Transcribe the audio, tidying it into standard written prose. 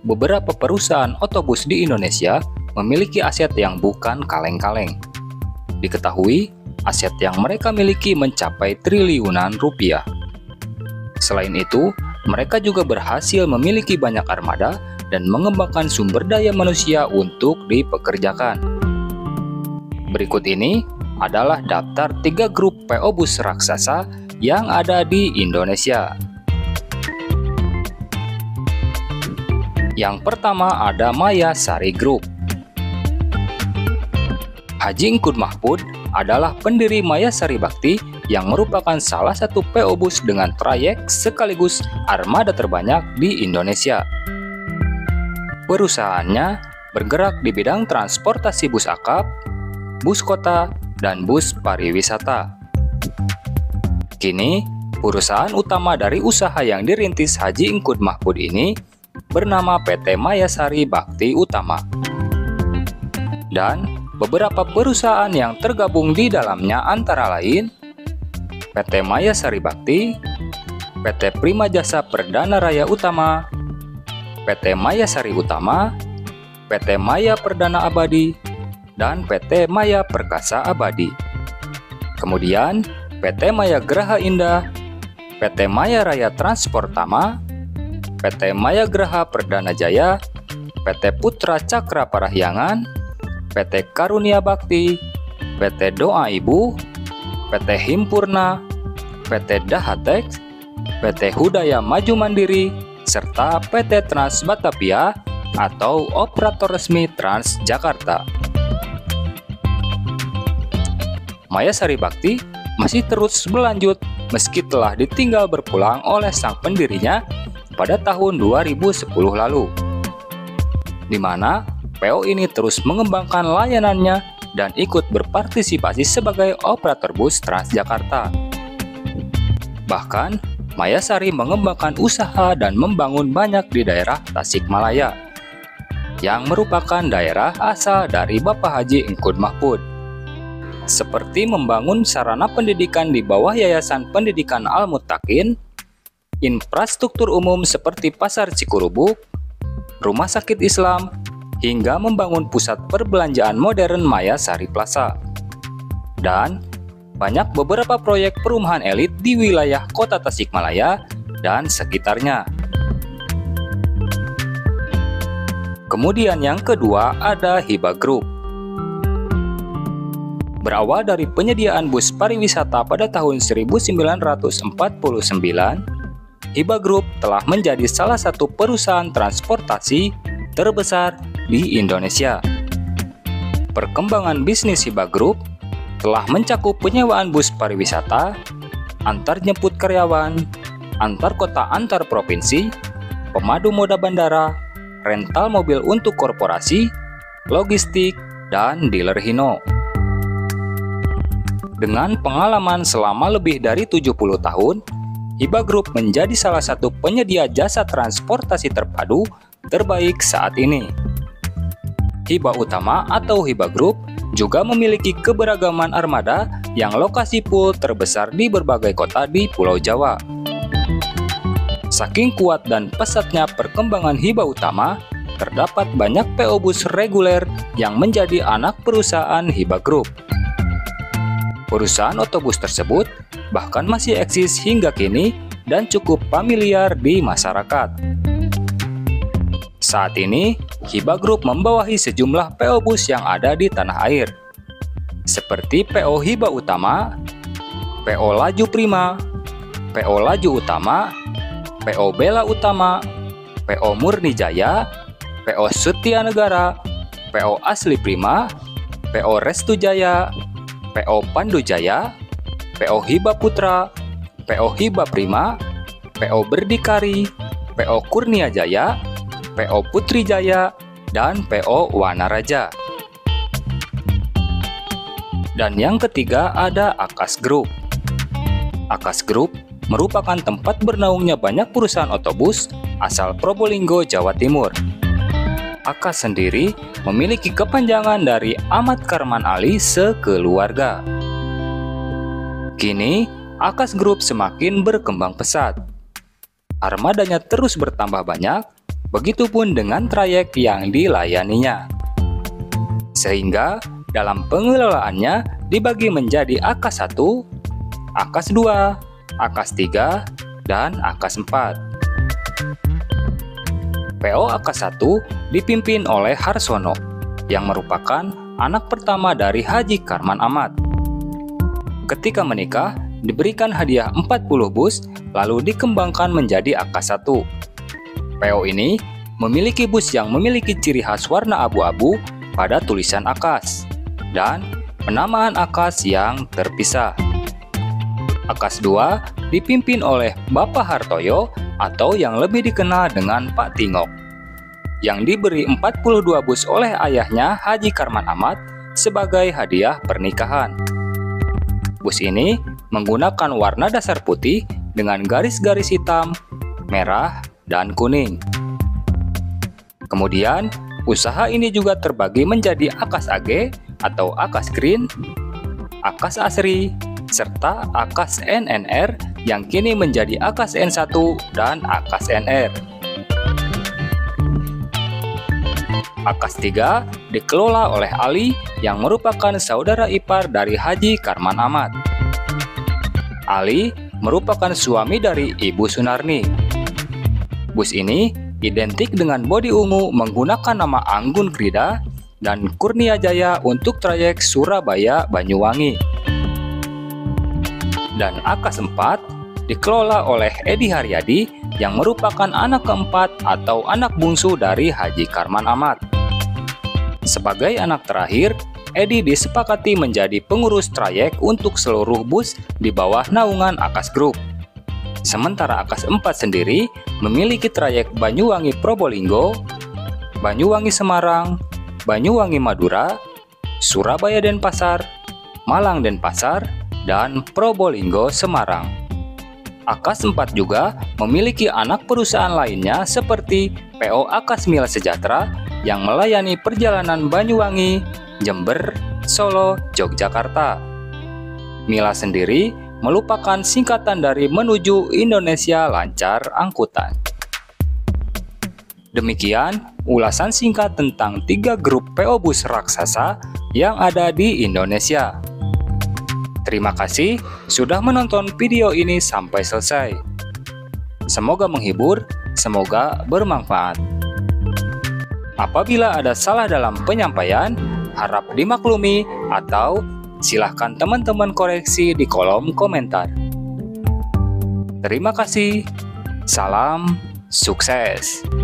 beberapa perusahaan otobus di Indonesia memiliki aset yang bukan kaleng-kaleng. Diketahui, aset yang mereka miliki mencapai triliunan rupiah. Selain itu, mereka juga berhasil memiliki banyak armada dan mengembangkan sumber daya manusia untuk dipekerjakan. Berikut ini adalah daftar 3 grup PO bus raksasa yang ada di Indonesia. Yang pertama ada Maya Sari Group. Haji Engkut Mahfud adalah pendiri Maya Sari Bakti yang merupakan salah satu PO bus dengan trayek sekaligus armada terbanyak di Indonesia. Perusahaannya bergerak di bidang transportasi bus akap, bus kota, dan bus pariwisata. Kini, perusahaan utama dari usaha yang dirintis Haji Engkut Mahfud ini bernama PT Maya Sari Bakti Utama. Dan beberapa perusahaan yang tergabung di dalamnya antara lain PT Maya Sari Bakti, PT Prima Jasa Perdana Raya Utama, PT Maya Sari Utama, PT Maya Perdana Abadi, dan PT Maya Perkasa Abadi. Kemudian, PT Maya Graha Indah, PT Maya Raya Transportama, PT Maya Graha Perdana Jaya, PT Putra Cakra Parahyangan, PT Karunia Bakti, PT Doa Ibu, PT Himpurna, PT Dahatek, PT Hudaya Maju Mandiri, serta PT Trans Batavia atau operator resmi Transjakarta. Maya Sari Bakti masih terus berlanjut meski telah ditinggal berpulang oleh sang pendirinya pada tahun 2010 lalu, di mana PO ini terus mengembangkan layanannya dan ikut berpartisipasi sebagai operator bus Transjakarta. Bahkan, Maya Sari mengembangkan usaha dan membangun banyak di daerah Tasikmalaya, yang merupakan daerah asal dari Bapak Haji Engkut Mahfud, seperti membangun sarana pendidikan di bawah Yayasan Pendidikan Al-Muttaqin, infrastruktur umum seperti Pasar Cikurubuk, Rumah Sakit Islam, hingga membangun pusat perbelanjaan modern Maya Sari Plaza. Dan banyak beberapa proyek perumahan elit di wilayah kota Tasikmalaya dan sekitarnya. Kemudian yang kedua ada Hiba Group. Berawal dari penyediaan bus pariwisata pada tahun 1949, Hiba Group telah menjadi salah satu perusahaan transportasi terbesar di Indonesia. Perkembangan bisnis Hiba Group telah mencakup penyewaan bus pariwisata, antar jemput karyawan, antar kota antar provinsi, pemadu moda bandara, rental mobil untuk korporasi, logistik, dan dealer Hino. Dengan pengalaman selama lebih dari 70 tahun, Hiba Group menjadi salah satu penyedia jasa transportasi terpadu terbaik saat ini. Hiba Utama atau Hiba Group juga memiliki keberagaman armada yang lokasi pool terbesar di berbagai kota di Pulau Jawa. Saking kuat dan pesatnya perkembangan Hiba Utama, terdapat banyak PO bus reguler yang menjadi anak perusahaan Hiba Group. Perusahaan otobus tersebut bahkan masih eksis hingga kini dan cukup familiar di masyarakat. Saat ini, Hiba Group membawahi sejumlah PO bus yang ada di tanah air, seperti PO Hiba Utama, PO Laju Prima, PO Laju Utama, PO Bela Utama, PO Murni Jaya, PO Setia Negara, PO Asli Prima, PO Restu Jaya, PO Pandu Jaya, PO Hiba Putra, PO Hiba Prima, PO Berdikari, PO Kurnia Jaya, PO Putri Jaya, dan PO Wanaraja. Dan yang ketiga ada Akas Group. Akas Group merupakan tempat bernaungnya banyak perusahaan otobus asal Probolinggo, Jawa Timur. Akas sendiri memiliki kepanjangan dari Ahmad Karman Ali sekeluarga. Kini, Akas Group semakin berkembang pesat. Armadanya terus bertambah banyak Begitupun dengan trayek yang dilayaninya. Sehingga dalam pengelolaannya dibagi menjadi AKAS 1, AKAS 2, AKAS 3, dan AKAS 4. PO AKAS 1 dipimpin oleh Harsono, yang merupakan anak pertama dari Haji Karman Ahmad. Ketika menikah, diberikan hadiah 40 bus, lalu dikembangkan menjadi AKAS 1. PO ini memiliki bus yang memiliki ciri khas warna abu-abu pada tulisan AKAS, dan penamaan AKAS yang terpisah. AKAS 2 dipimpin oleh Bapak Hartoyo atau yang lebih dikenal dengan Pak Tingok, yang diberi 42 bus oleh ayahnya Haji Karman Ahmad sebagai hadiah pernikahan. Bus ini menggunakan warna dasar putih dengan garis-garis hitam, merah, dan kuning. Kemudian, usaha ini juga terbagi menjadi AKAS AG atau AKAS Green, AKAS Asri, serta AKAS NNR yang kini menjadi AKAS N1 dan AKAS NR. AKAS 3 dikelola oleh Ali yang merupakan saudara ipar dari Haji Karman Ahmad. Ali merupakan suami dari Ibu Sunarni. Bus ini identik dengan bodi ungu menggunakan nama Anggun Krida dan Kurnia Jaya untuk trayek Surabaya-Banyuwangi. Dan AKAS 4 dikelola oleh Edi Haryadi yang merupakan anak keempat atau anak bungsu dari Haji Karman Ahmad. Sebagai anak terakhir, Edi disepakati menjadi pengurus trayek untuk seluruh bus di bawah naungan AKAS Group. Sementara AKAS 4 sendiri memiliki trayek Banyuwangi Probolinggo, Banyuwangi Semarang, Banyuwangi Madura, Surabaya Denpasar, Malang Denpasar, dan Probolinggo Semarang. AKAS 4 juga memiliki anak perusahaan lainnya seperti PO AKAS Mila Sejahtera yang melayani perjalanan Banyuwangi, Jember, Solo, Yogyakarta. Mila sendiri merupakan singkatan dari Menuju Indonesia Lancar Angkutan. Demikian ulasan singkat tentang 3 grup PO bus raksasa yang ada di Indonesia. Terima kasih sudah menonton video ini sampai selesai. Semoga menghibur, semoga bermanfaat. Apabila ada salah dalam penyampaian, harap dimaklumi atau silahkan teman-teman koreksi di kolom komentar. Terima kasih. Salam sukses.